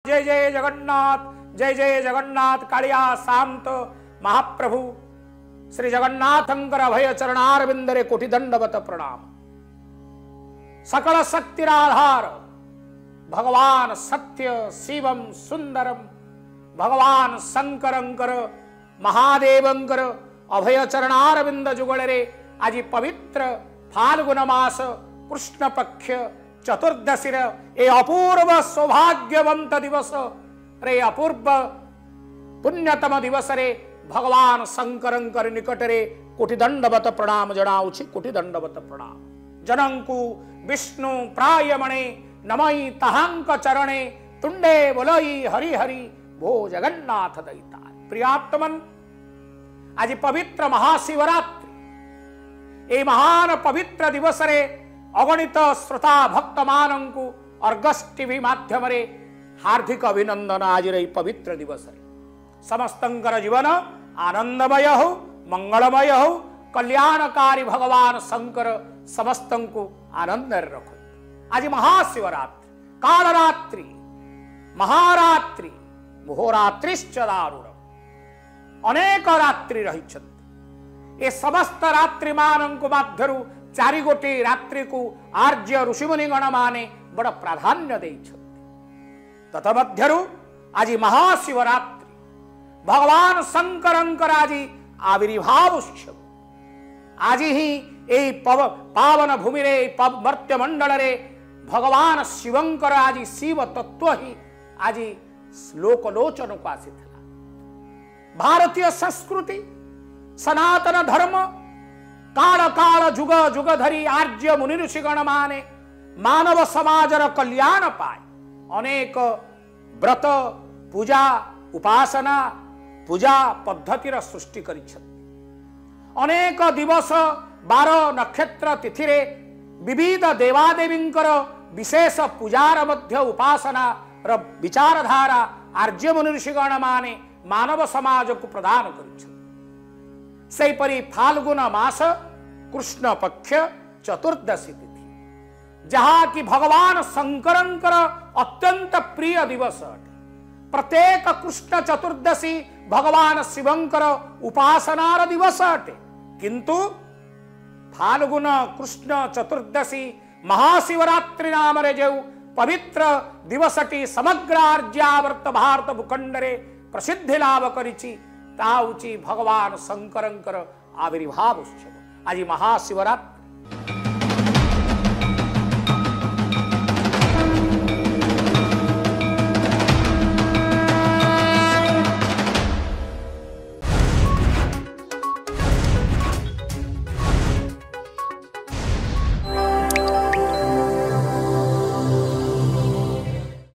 जय जय जगन्नाथ, जय जय जगन्नाथ। कालिया शांत महाप्रभु श्री जगन्नाथंकर अभय चरणारविंदरे कोटि दंडवत प्रणाम। सकल शक्तिराधार भगवान सत्य शिवम सुंदरम भगवान शंकरंकर महादेवंकर अभय चरणारविंद जुगलरे आज पवित्र फाल्गुन मास कृष्ण पक्ष चतुर्दशी ए अपूर्व सौभाग्यवंत दिवस रे अपूर्व पुण्यतम दिवस रे भगवान शंकरंकर निकटरे कोटि दंडवत प्रणाम जनाऊछि। कोटि दंडवत प्रणाम। जनंकु विष्णु प्रायमणे नमई तहांक चरणे तुंडे बोलई हरि हरि भो जगन्नाथ दैता। प्रियात्मन आज पवित्र महाशिवरात्रि ए महान पवित्र दिवस रे अगणित श्रोता भक्त मानंकु अर्गस टीवी माध्यम रे हार्दिक अभिनंदन। आज रे पवित्र दिवस रे समस्तंकर जीवन आनंदमय हो मंगलमय हो कल्याणकारी भगवान शंकर समस्तंकु आनंद रखो। आज महाशिवरात्रि कालरात्रि महारात्रि मुहोरात्रिश्च दारुण अनेक रात्रि रही ए समस्त रात्रि मानंकु मध्यरु चारि गोटी रात्रि को आर्य ऋषिमुनि गण माने बड़ प्राधान्य देइछन्ति। ततमध्यरु आज महाशिवरात्रि भगवान शंकरंकर आज आविर्भाव उत्सव। आज ही ए पावन भूमि रे मर्त्य मंडल रे भगवान शिवंकर आज शिव तत्व ही आज लोकलोचन को आसीथिला। भारतीय संस्कृति सनातन धर्म काल काल जुग जुग धरी आर्य मुनि ऋषिगण माने मानव समाजर कल्याण पाए अनेक व्रत पूजा उपासना पूजा पद्धतिर सृष्टि करिछन्ति। अनेक दिवस बार नक्षत्र तिथि रे विविध देवादेवींकर विशेष पूजार मध्य उपासना र विचारधारा आर्य मुनि ऋषिगण माने मानव समाज को प्रदान करिछन्ति। सेपरी फाल्गुन मास कृष्ण पक्ष चतुर्दशी तिथि जहा कि भगवान शंकरंकर अत्यंत प्रिय दिवस अटे। प्रत्येक कृष्ण चतुर्दशी भगवान शिवंकर उपासनार दिवस अटे किंतु फाल्गुन कृष्ण चतुर्दशी महाशिवरात्रि नाम रे जो पवित्र दिवसटी समग्र आर्यावर्त भारत भूखंडरे प्रसिद्धि लाभ करिछि ताउची भगवान शंकरंकर आविर्भाव उत्सव। आज महाशिवरात्रि